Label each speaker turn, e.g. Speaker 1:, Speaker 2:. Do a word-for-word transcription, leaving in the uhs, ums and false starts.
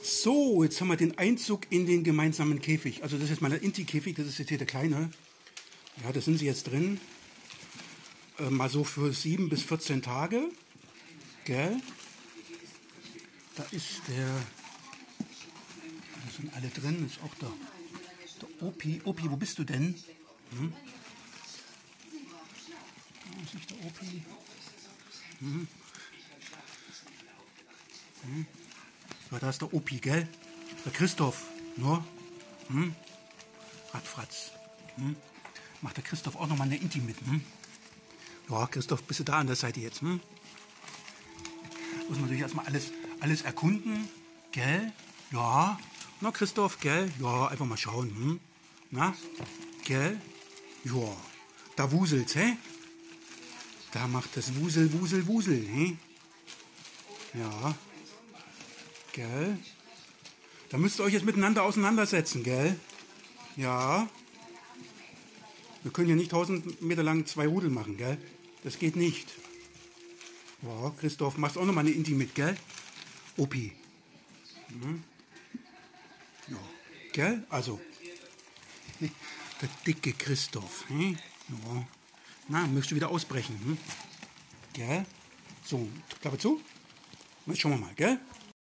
Speaker 1: So, jetzt haben wir den Einzug in den gemeinsamen Käfig. Also das ist jetzt mal der Inti-Käfig, das ist jetzt hier der kleine. Ja, da sind sie jetzt drin. Äh, mal so für sieben bis vierzehn Tage. Gell? Da ist der... Da sind alle drin, ist auch der, der Opi. Opi, wo bist du denn? Hm? Da ist nicht der Opi. Hm? Hm? Ja, da ist der Opi, gell? Der Christoph, nur? Hm? Radfratz. Hm? Macht der Christoph auch nochmal eine Inti mit, hm? Ja, Christoph, bist du da an der Seite jetzt, hm? Muss man natürlich erstmal alles, alles erkunden, gell? Ja. Na, Christoph, gell? Ja, einfach mal schauen, hm? Na? Gell? Ja. Da wuselt's, hä? Da macht das Wusel, Wusel, Wusel, hä? Ja. Gell? Da müsst ihr euch jetzt miteinander auseinandersetzen, gell? Ja. Wir können ja nicht tausend Meter lang zwei Rudel machen, gell? Das geht nicht. Ja, Christoph, machst auch noch mal eine Inti mit, gell? Opi. Hm? Ja. Gell? Also. Der dicke Christoph. Hm? Ja. Na, möchtest du wieder ausbrechen? Hm? Gell? So, Klappe zu. Jetzt schauen wir mal, gell?